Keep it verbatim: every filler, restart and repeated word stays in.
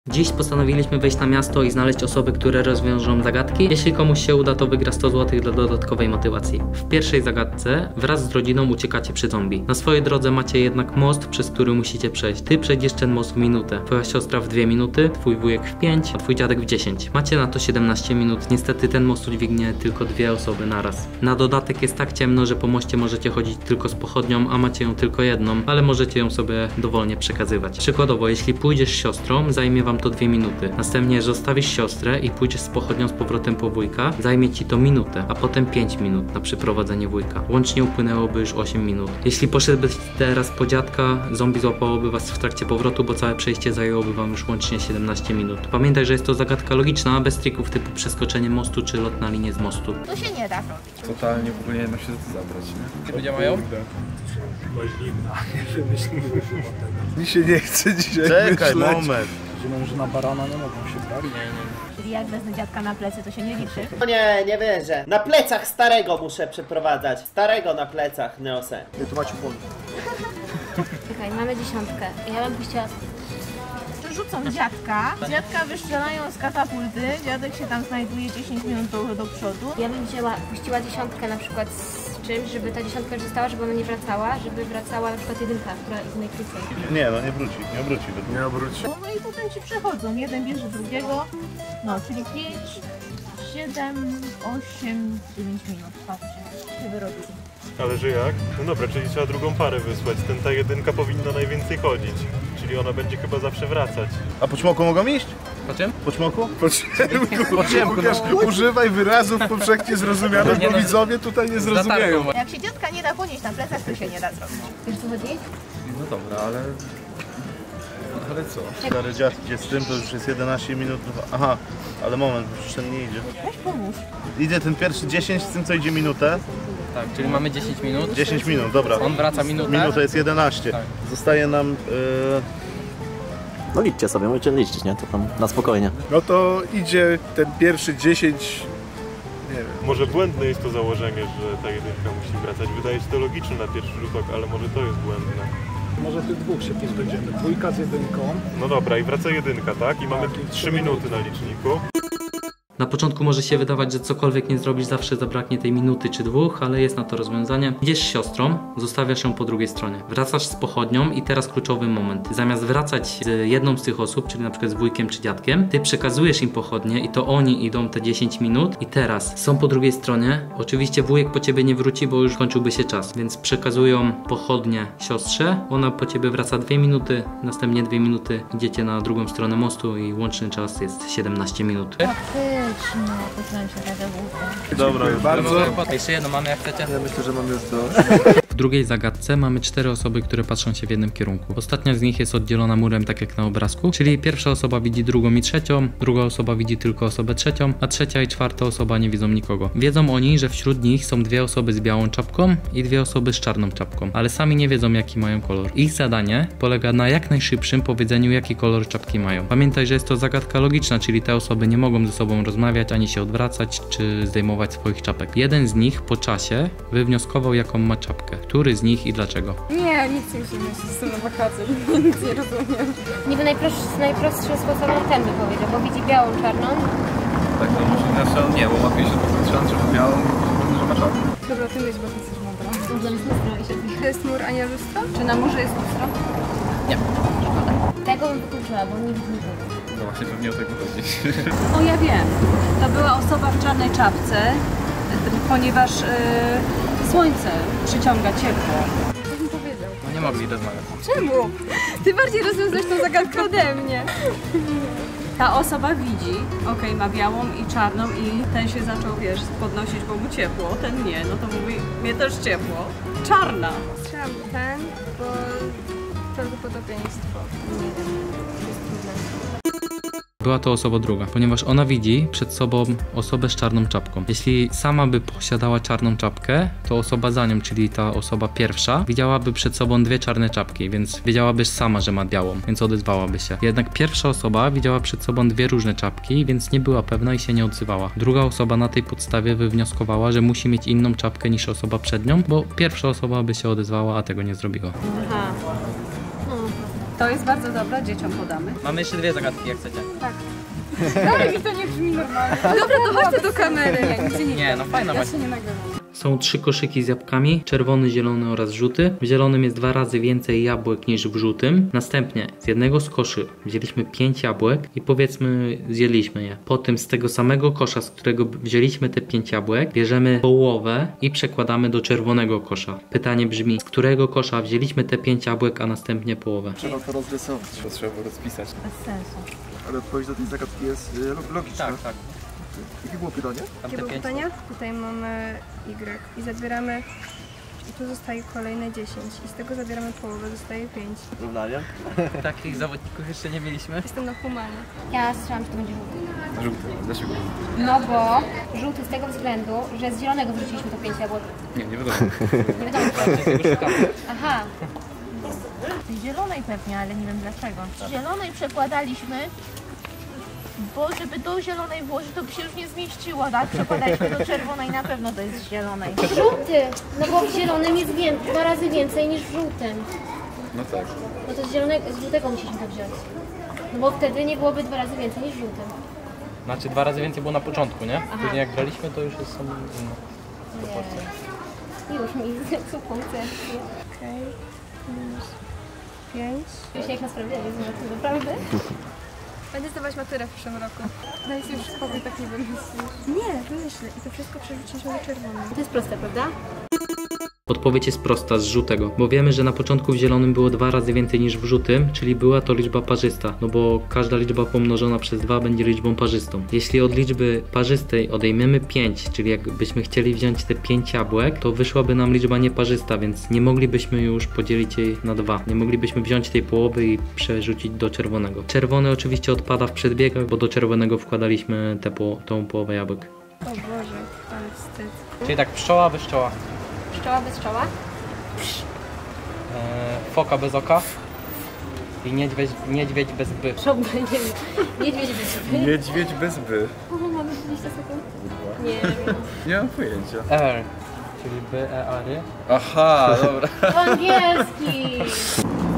Dziś postanowiliśmy wejść na miasto i znaleźć osoby, które rozwiążą zagadki. Jeśli komuś się uda, to wygra sto złotych dla dodatkowej motywacji. W pierwszej zagadce wraz z rodziną uciekacie przed zombie. Na swojej drodze macie jednak most, przez który musicie przejść. Ty przejdziesz ten most w minutę, twoja siostra w dwie minuty, twój wujek w pięć, a twój dziadek w dziesięć. Macie na to siedemnaście minut. Niestety ten most udźwignie tylko dwie osoby naraz. Na dodatek jest tak ciemno, że po moście możecie chodzić tylko z pochodnią, a macie ją tylko jedną, ale możecie ją sobie dowolnie przekazywać. Przykładowo, jeśli pójdziesz z siostrą, zajmie wam to dwie minuty. Następnie zostawisz siostrę i pójdziesz z pochodnią z powrotem po wujka, zajmie ci to minutę, a potem pięć minut na przyprowadzenie wujka. Łącznie upłynęłoby już osiem minut. Jeśli poszedłbyś teraz po dziadka, zombie złapałoby was w trakcie powrotu, bo całe przejście zajęłoby wam już łącznie siedemnaście minut. Pamiętaj, że jest to zagadka logiczna, bez trików typu przeskoczenie mostu czy lot na linię z mostu. To się nie da robić. Totalnie w ogóle nie wiem, jak się to zabrać, nie? Ludzie mają? Zimna, nie wymyślimy chyba tego. Mi się nie chce dzisiaj Czekaj, myśleć. moment. Rozumiem, że na barana nie mogą się bawić. Czyli jak wezmę dziadka na plecy, to się nie liczy. No nie, nie wierzę. Na plecach starego muszę przeprowadzać. Starego na plecach, Neose. Nie, tu macie polu. Czekaj, mamy dziesiątkę. Ja bym puściła... Rzucą dziadka, dziadka wystrzelają z katapulty, dziadek się tam znajduje dziesięć minut do, do przodu. Ja bym wzięła, puściła dziesiątkę na przykład z czymś, żeby ta dziesiątka już została, żeby ona nie wracała, żeby wracała na przykład jedynka, która jest najkrócej. Nie, no nie wróci, nie obróci. Nie obróci. No i potem ci przechodzą, jeden bierze drugiego, no czyli pięć, siedem, osiem, dziewięć minut, patrzcie, się wyrobili. Ale że jak? No dobra, czyli trzeba drugą parę wysłać. Ten ta jedynka powinna najwięcej chodzić. Czyli ona będzie chyba zawsze wracać. A po ćmoku mogą iść? Po czym? Po ćmoku? Po ciemku. Po ciemku. Łukasz, używaj wyrazów powszechnie zrozumianych, bo widzowie tutaj nie zrozumieją. Jak się dziadka nie da ponieść na plecach, to się nie da zrobić. Wiesz co chodzi? No dobra, ale... Ale co? Stary dziad idzie z tym, to już jest jedenaście minut. Aha, ale moment, przecież ten nie idzie. Weź pomóż. Idzie ten pierwszy dziesięć, z tym co idzie minutę. Tak, czyli mamy dziesięć minut. dziesięć minut, dobra. On wraca minutę. Minuta jest jedenaście. Tak. Zostaje nam... Yy... No liczcie sobie, możecie liczyć, nie? To tam na spokojnie. No to idzie ten pierwszy dziesięć... Nie wiem. Może błędne jest to założenie, że ta jedynka musi wracać. Wydaje się to logiczne na pierwszy rzut oka, ale może to jest błędne. Może tych dwóch się pozbędziemy. Dwójka z jedynką. No dobra, i wraca jedynka, tak? I mamy trzy minuty na liczniku. Na początku może się wydawać, że cokolwiek nie zrobisz, zawsze zabraknie tej minuty czy dwóch, ale jest na to rozwiązanie. Idziesz z siostrą, zostawiasz ją po drugiej stronie. Wracasz z pochodnią i teraz kluczowy moment. Zamiast wracać z jedną z tych osób, czyli na przykład z wujkiem czy dziadkiem, ty przekazujesz im pochodnie i to oni idą te dziesięć minut i teraz są po drugiej stronie. Oczywiście wujek po ciebie nie wróci, bo już kończyłby się czas, więc przekazują pochodnie siostrze. Ona po ciebie wraca dwie minuty, następnie dwie minuty idziecie na drugą stronę mostu i łączny czas jest siedemnaście minut. Faktyczne, poczułem się taka głupia. Dobra, bardzo. Jeszcze jedno mamy, jak chcecie. Ja myślę, że mam już dość. W drugiej zagadce mamy cztery osoby, które patrzą się w jednym kierunku. Ostatnia z nich jest oddzielona murem, tak jak na obrazku, czyli pierwsza osoba widzi drugą i trzecią, druga osoba widzi tylko osobę trzecią, a trzecia i czwarta osoba nie widzą nikogo. Wiedzą oni, że wśród nich są dwie osoby z białą czapką i dwie osoby z czarną czapką, ale sami nie wiedzą, jaki mają kolor. Ich zadanie polega na jak najszybszym powiedzeniu, jaki kolor czapki mają. Pamiętaj, że jest to zagadka logiczna, czyli te osoby nie mogą ze sobą rozmawiać, ani się odwracać, czy zdejmować swoich czapek. Jeden z nich po czasie wywnioskował, jaką ma czapkę. Który z nich i dlaczego? Nie, nic nie musimy myśleć, są na wakacje, nic nie rozumiem. Niby najprostszy, najprostszym sposobem ten by powiedział, bo widzi białą, czarną. Tak, to może znaczy nie, bo ma pięćdziesiąt procent szans, żeby miał, że ma czapkę. Dobra, ty myśl, bo ty jesteś mądra. Zamiast lustro i się... To jest mur, a nie lustro? Czy na murze jest lustro? Nie. Szkoda. Tego bym wykluczyła, bo nie widzi nikogo. No właśnie pewnie o tego chodzi. O, ja wiem. To była osoba w czarnej czapce, ponieważ yy, słońce przyciąga ciepło. Coś mi powiedział. No nie mogli rozmawiać. Czemu? Ty bardziej rozwiązałeś tą zagadkę ode mnie. Ta osoba widzi, okej, ma białą i czarną i ten się zaczął, wiesz, podnosić, bo mu ciepło, ten nie, no to mówi, mnie też ciepło. Czarna. Strzelam ten, bo prawdopodobieństwo. Nie wiem, jest trudne. Była to osoba druga, ponieważ ona widzi przed sobą osobę z czarną czapką. Jeśli sama by posiadała czarną czapkę, to osoba za nią, czyli ta osoba pierwsza, widziałaby przed sobą dwie czarne czapki, więc wiedziałaby sama, że ma białą, więc odezwałaby się. Jednak pierwsza osoba widziała przed sobą dwie różne czapki, więc nie była pewna i się nie odzywała. Druga osoba na tej podstawie wywnioskowała, że musi mieć inną czapkę niż osoba przed nią, bo pierwsza osoba by się odezwała, a tego nie zrobiła. Aha. To jest bardzo dobre, dzieciom podamy. Mamy jeszcze dwie zagadki, jak chcecie. Tak. Dalej mi to nie brzmi normalnie. Dobra, to chodźcie do kamery. Ja nigdzie nie, Nie, no fajna ja właśnie. się nie nagrywam. Są trzy koszyki z jabłkami, czerwony, zielony oraz żółty. W zielonym jest dwa razy więcej jabłek niż w żółtym. Następnie z jednego z koszy wzięliśmy pięć jabłek i powiedzmy zjedliśmy je. Potem z tego samego kosza, z którego wzięliśmy te pięć jabłek, bierzemy połowę i przekładamy do czerwonego kosza. Pytanie brzmi, z którego kosza wzięliśmy te pięć jabłek, a następnie połowę? Trzeba to rozrysować. To trzeba było rozpisać. Bez sensu. Ale odpowiedź do tej zagadki jest y, logiczna. Tak, tak. Jakie było pytanie? Jakie było pytanie? Tutaj mamy Y i zabieramy, i tu zostaje kolejne dziesięć i z tego zabieramy połowę, zostaje pięć. Równania? Takich zawodników jeszcze nie mieliśmy. Jestem na humanie. Ja strzelam, że to będzie żółty. Żółty, dlaczego? No bo żółty z tego względu, że z zielonego wrzuciliśmy to pięć jabłek. Nie, nie wiadomo. Nie wiadomo. Aha. Z zielonej pewnie, ale nie wiem dlaczego. Z zielonej przekładaliśmy, bo żeby do zielonej włożyć, to by się już nie zmieściło, tak? Przekładaliśmy do czerwonej, na pewno to jest z zielonej. Żółty! No bo w zielonym jest wię dwa razy więcej niż w żółtym. No tak. No to z, zielonego, z żółtego musieliśmy to wziąć. No bo wtedy nie byłoby dwa razy więcej niż w żółtym. Znaczy dwa razy więcej było na początku, nie? Aha. Później jak braliśmy, to już jest są inne. Nie. Już mi zepsuł koncepcję. Okej. Minus pięć. Dzisiaj jak na sprawdzenie z naprawdę? Będę zdawać maturę w przyszłym roku. Daj sobie już spokój, tak nie wymyślisz. Nie, wymyślę. I to wszystko przerzuciliśmy do czerwonego. To jest proste, prawda? Odpowiedź jest prosta, z żółtego, bo wiemy, że na początku w zielonym było dwa razy więcej niż w żółtym, czyli była to liczba parzysta, no bo każda liczba pomnożona przez dwa będzie liczbą parzystą. Jeśli od liczby parzystej odejmiemy pięć, czyli jakbyśmy chcieli wziąć te pięć jabłek, to wyszłaby nam liczba nieparzysta, więc nie moglibyśmy już podzielić jej na dwa. Nie moglibyśmy wziąć tej połowy i przerzucić do czerwonego. Czerwony oczywiście odpada w przedbiegach, bo do czerwonego wkładaliśmy tę po, tą połowę jabłek. O Boże, ale wstyd. Czyli tak pszczoła bez czoła. Pszczoła bez czoła? E, foka bez oka. I niedźwiedź, niedźwiedź bez by. Żołba, nie wiem. Niedźwiedź bez by. Niedźwiedź bez by. Mamy dwadzieścia sekund? Nie wiem. Nie mam pojęcia. R. Czyli by, e, ary. Aha, dobra. Po angielski!